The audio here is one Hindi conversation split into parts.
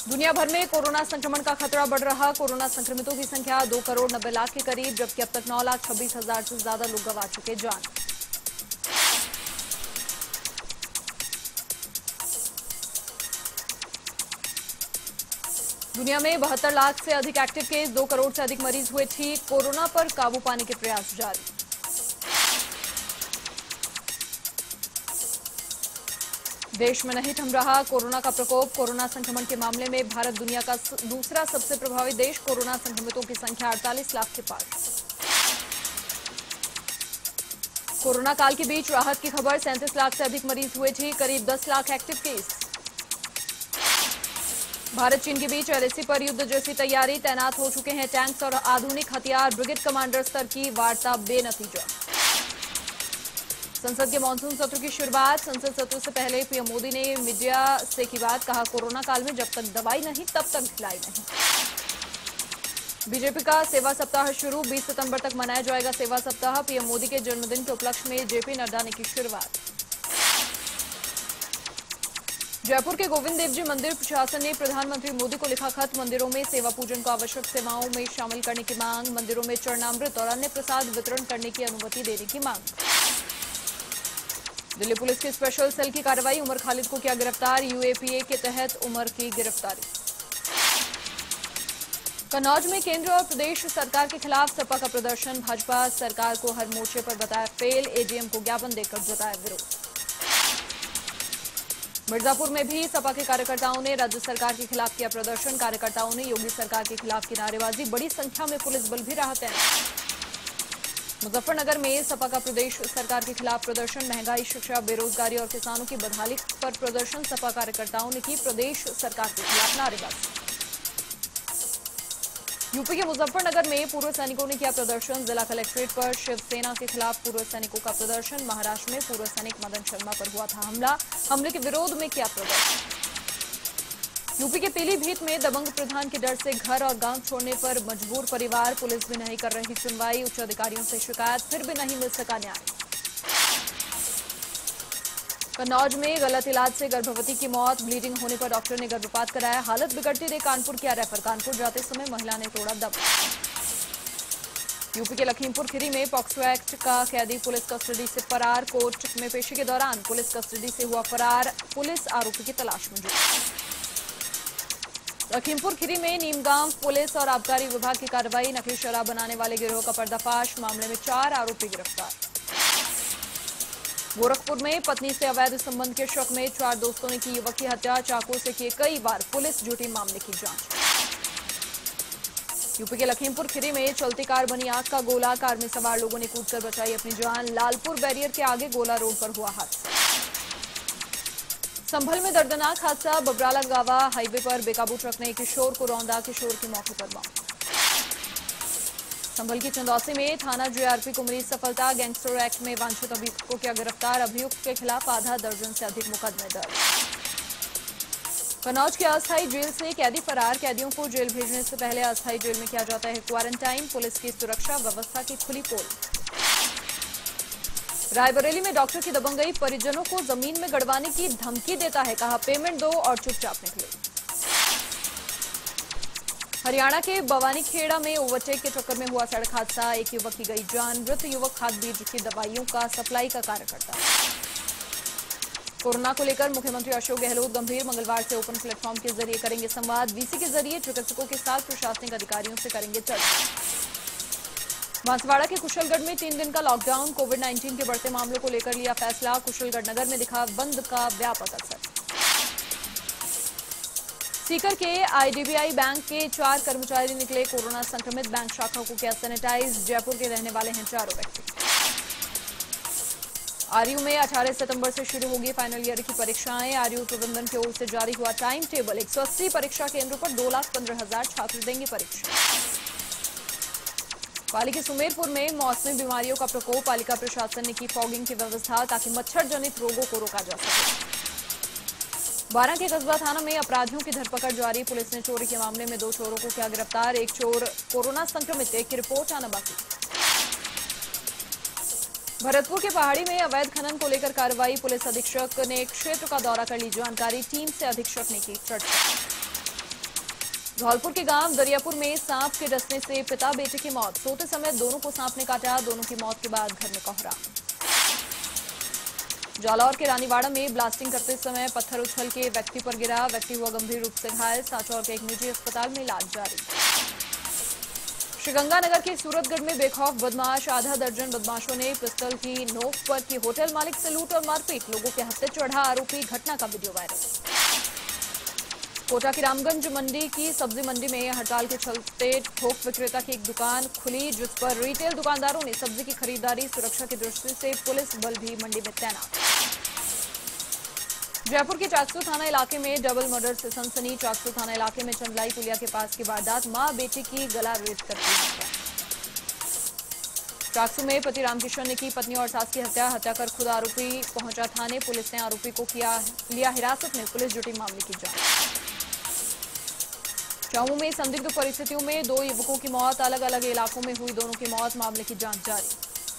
दुनिया भर में कोरोना संक्रमण का खतरा बढ़ रहा। कोरोना संक्रमितों की संख्या 2 करोड़ 90 लाख के करीब, जबकि अब तक 9,26,000 से ज्यादा लोग गंवा चुके जान। दुनिया में 72 लाख से अधिक एक्टिव केस, 2 करोड़ से अधिक मरीज हुए ठीक। कोरोना पर काबू पाने के प्रयास जारी। देश में नहीं थम रहा कोरोना का प्रकोप। कोरोना संक्रमण के मामले में भारत दुनिया का दूसरा सबसे प्रभावित देश। कोरोना संक्रमितों की संख्या 48 लाख के पार। कोरोना काल के बीच राहत की खबर, 37 लाख से अधिक मरीज हुए ठीक, करीब 10 लाख एक्टिव केस। भारत चीन के बीच एलएसी पर युद्ध जैसी तैयारी, तैनात हो चुके हैं टैंक्स और आधुनिक हथियार। ब्रिगेड कमांडर स्तर की वार्ता बेनतीजा। संसद के मानसून सत्र की शुरुआत। संसद सत्र से पहले पीएम मोदी ने मीडिया से की बात, कहा कोरोना काल में जब तक दवाई नहीं तब तक ढिलाई नहीं। बीजेपी का सेवा सप्ताह शुरू, 20 सितंबर तक मनाया जाएगा सेवा सप्ताह। पीएम मोदी के जन्मदिन के उपलक्ष्य में जेपी नड्डा ने की शुरुआत। जयपुर के गोविंद देव जी मंदिर प्रशासन ने प्रधानमंत्री मोदी को लिखा खत, मंदिरों में सेवा पूजन को आवश्यक सेवाओं में शामिल करने की मांग। मंदिरों में चरणामृत और अन्य प्रसाद वितरण करने की अनुमति देने की मांग। दिल्ली पुलिस की स्पेशल सेल की कार्रवाई, उमर खालिद को किया गिरफ्तार। यूएपीए के तहत उमर की गिरफ्तारी। कन्नौज में केंद्र और प्रदेश सरकार के खिलाफ सपा का प्रदर्शन, भाजपा सरकार को हर मोर्चे पर बताया फेल। एडीएम को ज्ञापन देकर जताया विरोध। मिर्जापुर में भी सपा के कार्यकर्ताओं ने राज्य सरकार के खिलाफ किया प्रदर्शन। कार्यकर्ताओं ने योगी सरकार के खिलाफ की नारेबाजी, बड़ी संख्या में पुलिस बल भी रहा तैनात। मुजफ्फरनगर में सपा का प्रदेश सरकार के खिलाफ प्रदर्शन, महंगाई, शिक्षा, बेरोजगारी और किसानों की बदहाली पर प्रदर्शन। सपा कार्यकर्ताओं ने की प्रदेश सरकार के खिलाफ नारेबाजी। यूपी के मुजफ्फरनगर में पूर्व सैनिकों ने किया प्रदर्शन। जिला कलेक्ट्रेट पर शिवसेना के खिलाफ पूर्व सैनिकों का प्रदर्शन। महाराष्ट्र में पूर्व सैनिक मदन शर्मा पर हुआ था हमला, हमले के विरोध में किया प्रदर्शन। यूपी के पीलीभीत में दबंग प्रधान के डर से घर और गांव छोड़ने पर मजबूर परिवार, पुलिस भी नहीं कर रही सुनवाई। उच्च अधिकारियों से शिकायत, फिर भी नहीं मिल सका न्याय। कन्नौज में गलत इलाज से गर्भवती की मौत, ब्लीडिंग होने पर डॉक्टर ने गर्भपात कराया। हालत बिगड़ती देख कानपुर किया रेफर, कानपुर जाते समय महिला ने तोड़ा दम। यूपी के लखीमपुर खीरी में पॉक्सो एक्ट का कैदी पुलिस कस्टडी से फरार। कोर्ट में पेशी के दौरान पुलिस कस्टडी से हुआ फरार, पुलिस आरोपी की तलाश में जुटी। लखीमपुर खीरी में नीमगांव पुलिस और आबकारी विभाग की कार्रवाई, नकली शराब बनाने वाले गिरोह का पर्दाफाश, मामले में 4 आरोपी गिरफ्तार। गोरखपुर में पत्नी से अवैध संबंध के शक में 4 दोस्तों ने की युवक की हत्या, चाकू से किए कई वार, पुलिस जुटी मामले की जांच। यूपी के लखीमपुर खीरी में चलती कार बनी आग का गोला, कार में सवार लोगों ने कूदकर बचाई अपनी जान। लालपुर बैरियर के आगे गोला रोड पर हुआ हादसा। संभल में दर्दनाक हादसा, बबराला गावा हाईवे पर बेकाबू ट्रक ने एक किशोर को रौंदा, किशोर की मौके पर मौत। संभल की चंदौसी में थाना जीआरपी को मिली सफलता, गैंगस्टर एक्ट में वांछित अभियुक्त को किया गिरफ्तार। अभियुक्त के खिलाफ आधा दर्जन से अधिक मुकदमे दर्ज। कन्नौज के अस्थायी जेल से कैदी फरार, कैदियों को जेल भेजने से पहले अस्थायी जेल में किया जाता है क्वारंटाइन। पुलिस की सुरक्षा व्यवस्था की खुली पोल। रायबरेली में डॉक्टर की दबंगई, परिजनों को जमीन में गड़वाने की धमकी देता है, कहा पेमेंट दो और चुपचाप निकलो। हरियाणा के बवानीखेड़ा में ओवरटेक के चक्कर में हुआ सड़क हादसा, एक युवक की गई जान। मृत युवक खाद बीज की दवाइयों का सप्लाई का कार्य करता है। कोरोना को लेकर मुख्यमंत्री अशोक गहलोत गंभीर, मंगलवार से ओपन प्लेटफॉर्म के जरिए करेंगे संवाद। वीसी के जरिए चिकित्सकों के साथ प्रशासनिक अधिकारियों से करेंगे चर्चा। बांसवाड़ा के कुशलगढ़ में 3 दिन का लॉकडाउन, कोविड-19 के बढ़ते मामलों को लेकर लिया फैसला। कुशलगढ़ नगर में दिखा बंद का व्यापक असर। सीकर के आईडीबीआई बैंक के 4 कर्मचारी निकले कोरोना संक्रमित, बैंक शाखा को किया सैनिटाइज। जयपुर के रहने वाले हैं 4 व्यक्ति। आरयू में 18 सितंबर से शुरू होगी फाइनल ईयर की परीक्षाएं। आरयू प्रबंधन की ओर से जारी हुआ टाइम टेबल, 180 परीक्षा केंद्रों पर 2,15,000 छात्र देंगे परीक्षा। पाली के सुमेरपुर में मौसमी बीमारियों का प्रकोप, पालिका प्रशासन ने की फॉगिंग की व्यवस्था ताकि मच्छर जनित रोगों को रोका जा सके। 12 के कस्बा थाना में अपराधियों की धरपकड़ जारी, पुलिस ने चोरी के मामले में 2 चोरों को किया गिरफ्तार। एक चोर कोरोना संक्रमित, एक की रिपोर्ट आना बाकी। भरतपुर के पहाड़ी में अवैध खनन को लेकर कार्रवाई, पुलिस अधीक्षक ने क्षेत्र का दौरा कर ली जानकारी, टीम से अधीक्षक ने की चर्चा। धौलपुर के गांव दरियापुर में सांप के डसने से पिता बेटे की मौत। सोते समय दोनों को सांप ने काटा। दोनों की मौत के बाद घर में कोहरा। जालौर के रानीवाड़ा में ब्लास्टिंग करते समय पत्थर उछल के व्यक्ति पर गिरा। व्यक्ति हुआ गंभीर रूप से घायल। सांचौर के एक निजी अस्पताल में इलाज जारी। श्रीगंगानगर के सूरतगढ़ में बेखौफ बदमाश। आधा दर्जन बदमाशों ने पिस्तौल की नोक पर की होटल मालिक से लूट और मारपीट। लोगों के हत्थे चढ़ा आरोपी। घटना का वीडियो वायरल। कोटा की रामगंज मंडी की सब्जी मंडी में हड़ताल के चलते थोक विक्रेता की एक दुकान खुली, जिस पर रिटेल दुकानदारों ने सब्जी की खरीदारी। सुरक्षा की दृष्टि से पुलिस बल भी मंडी में तैनात। जयपुर के चाकसू थाना इलाके में डबल मर्डर से सनसनी। चाकसू थाना इलाके में चंदलाई पुलिया के पास की वारदात। मां बेटी की गला रेत करती हत्या। चाकसू में पति रामकिशन ने की पत्नी और सास की हत्या। हत्या कर खुद आरोपी पहुंचा थाने। पुलिस ने आरोपी को लिया हिरासत में। पुलिस जुटी मामले की जांच। जम्मू में संदिग्ध परिस्थितियों में 2 युवकों की मौत। अलग अलग इलाकों में हुई दोनों की मौत। मामले की जांच जारी।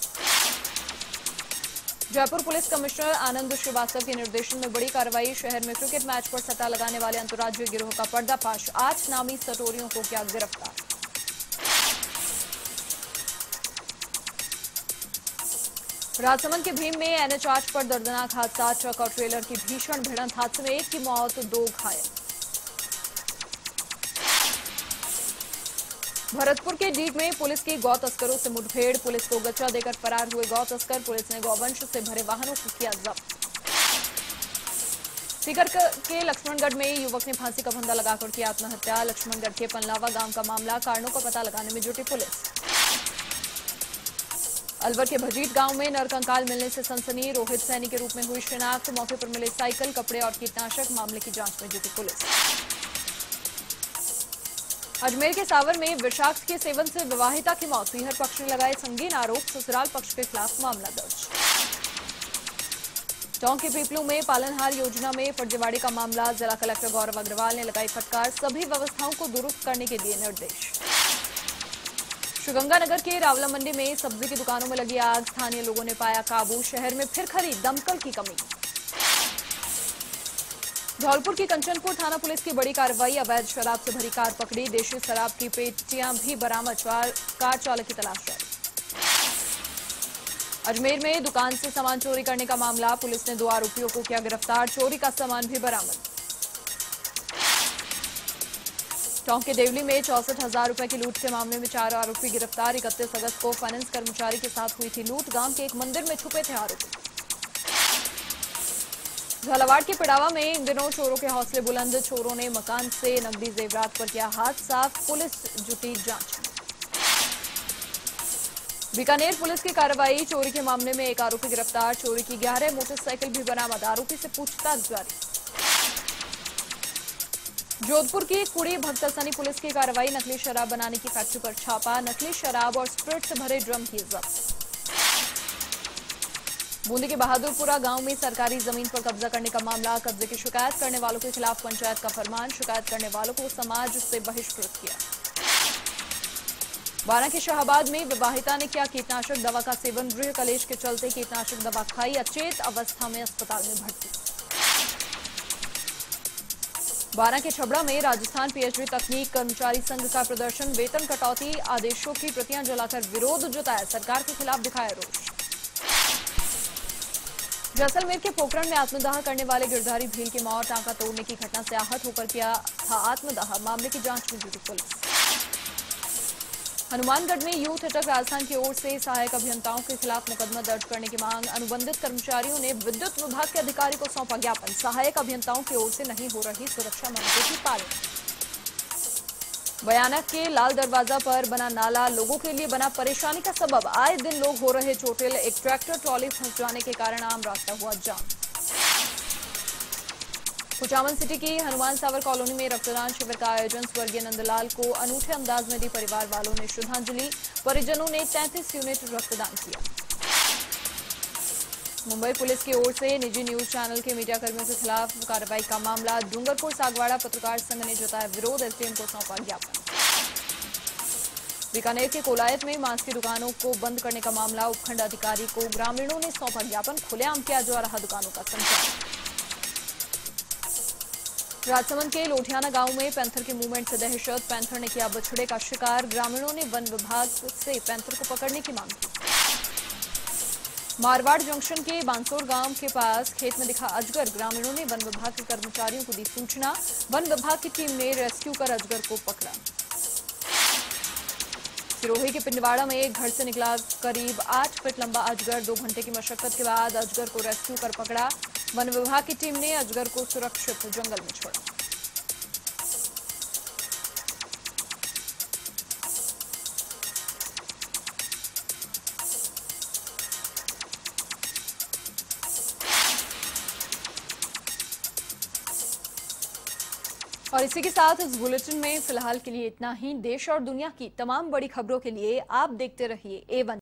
जयपुर पुलिस कमिश्नर आनंद श्रीवास्तव के निर्देशन में बड़ी कार्रवाई। शहर में क्रिकेट मैच पर सट्टा लगाने वाले अंतर्राज्यीय गिरोह का पर्दाफाश। 8 नामी सटोरियों को किया गिरफ्तार। राजसमंद के भीम में NH8 पर दर्दनाक हादसा। ट्रक और ट्रेलर की भीषण भिड़ंत। हादसे में 1 की मौत, 2 घायल। भरतपुर के डीग में पुलिस की गौ तस्करों से मुठभेड़। पुलिस को गच्चा देकर फरार हुए गौ तस्कर। पुलिस ने गौवंश से भरे वाहनों को किया जब्त। सीकर के लक्ष्मणगढ़ में युवक ने फांसी का फंदा लगाकर की आत्महत्या। लक्ष्मणगढ़ के पनलावा गांव का मामला। कारणों का पता लगाने में जुटी पुलिस। अलवर के भजीट गांव में नरकंकाल मिलने से सनसनी। रोहित सैनी के रूप में हुई शिनाख्त। मौके पर मिले साइकिल, कपड़े और कीटनाशक। मामले की जांच में जुटी पुलिस। अजमेर के सावर में विषाक्त के सेवन से विवाहिता की मौत। पीहर पक्ष ने लगाए संगीन आरोप। ससुराल पक्ष के खिलाफ मामला दर्ज। टोंक के पीपलू में पालनहार योजना में फर्जीवाड़े का मामला। जिला कलेक्टर गौरव अग्रवाल ने लगाई फटकार। सभी व्यवस्थाओं को दुरुस्त करने के दिए निर्देश। श्रीगंगानगर के रावला मंडी में सब्जी की दुकानों में लगी आग। स्थानीय लोगों ने पाया काबू। शहर में फिर खरी दमकल की कमी। धौलपुर की कंचनपुर थाना पुलिस की बड़ी कार्रवाई। अवैध शराब से भरी कार पकड़ी। देशी शराब की पेटियां भी बरामद। कार चालक की तलाश जारी। अजमेर में दुकान से सामान चोरी करने का मामला। पुलिस ने 2 आरोपियों को किया गिरफ्तार। चोरी का सामान भी बरामद। टोंक के देवली में 64,000 रुपए की लूट के मामले में 4 आरोपी गिरफ्तार। 31 अगस्त को फाइनेंस कर्मचारी के साथ हुई थी लूट। गांव के एक मंदिर में छुपे थे आरोपी। झालावाड़ के पिड़ावा में इन दिनों चोरों के हौसले बुलंद। चोरों ने मकान से नकदी जेवरात पर किया हाथ साफ। पुलिस जुटी जांच में। बीकानेर पुलिस की कार्रवाई। चोरी के मामले में 1 आरोपी गिरफ्तार। चोरी की 11 मोटरसाइकिल भी बरामद। आरोपी से पूछताछ जारी। जोधपुर की कुड़ी भक्तसनी पुलिस की कार्रवाई। नकली शराब बनाने की फैक्ट्री पर छापा। नकली शराब और स्प्रिट से भरे ड्रम की जब्त। बूंदी के बहादुरपुरा गांव में सरकारी जमीन पर कब्जा करने का मामला। कब्जे की शिकायत करने वालों के खिलाफ पंचायत का फरमान। शिकायत करने वालों को समाज से बहिष्कृत किया। बारां के शाहबाद में विवाहिता ने किया कीटनाशक दवा का सेवन। गृह कलेश के चलते कीटनाशक दवा खाई। अचेत अवस्था में अस्पताल में भर्ती। बारां के छबड़ा में राजस्थान पीएचडी तकनीक कर्मचारी संघ का प्रदर्शन। वेतन कटौती आदेशों की प्रतियां जलाकर विरोध जताया। सरकार के खिलाफ दिखाया रोष। जैसलमेर के पोखरण में आत्मदाह करने वाले गिरधारी भील की मौत। टांका तोड़ने की घटना से आहत होकर किया था आत्मदाह। मामले की जांच में जुटी पुलिस। हनुमानगढ़ में यूथ अटक राजस्थान की ओर से सहायक अभियंताओं के खिलाफ मुकदमा दर्ज करने की मांग। अनुबंधित कर्मचारियों ने विद्युत विभाग के अधिकारी को सौंपा ज्ञापन। सहायक अभियंताओं की ओर से नहीं हो रही सुरक्षा मानकों की पालना। बयाना के लाल दरवाजा पर बना नाला लोगों के लिए बना परेशानी का सबब। आए दिन लोग हो रहे चोटिल। एक ट्रैक्टर ट्रॉली फंस जाने के कारण आम रास्ता हुआ जाम। कुचामन सिटी की हनुमान सावर कॉलोनी में रक्तदान शिविर का आयोजन। स्वर्गीय नंदलाल को अनूठे अंदाज में दी परिवार वालों ने श्रद्धांजलि। परिजनों ने 33 यूनिट रक्तदान किया। मुंबई पुलिस की ओर से निजी न्यूज चैनल के मीडियाकर्मियों के खिलाफ कार्रवाई का मामला। डूंगरपुर सागवाड़ा पत्रकार संघ ने जताया विरोध। एसडीएम को सौंपा ज्ञापन। बीकानेर के कोलायत में मांस की दुकानों को बंद करने का मामला। उपखंड अधिकारी को ग्रामीणों ने सौंपा ज्ञापन। खुलेआम किया जा रहा दुकानों का संचालन। राजसमंद के लोधियाना गांव में पैंथर के मूवमेंट से दहशत। पैंथर ने किया बछड़े का शिकार। ग्रामीणों ने वन विभाग से पैंथर को पकड़ने की मांग की। मारवाड़ जंक्शन के बांसोर गांव के पास खेत में दिखा अजगर। ग्रामीणों ने वन विभाग के कर्मचारियों को दी सूचना। वन विभाग की टीम ने रेस्क्यू कर अजगर को पकड़ा। सिरोही के पिंडवाड़ा में एक घर से निकला करीब 8 फीट लंबा अजगर। 2 घंटे की मशक्कत के बाद अजगर को रेस्क्यू कर पकड़ा। वन विभाग की टीम ने अजगर को सुरक्षित जंगल में छोड़ा। और इसी के साथ इस बुलेटिन में फिलहाल के लिए इतना ही। देश और दुनिया की तमाम बड़ी खबरों के लिए आप देखते रहिए A1।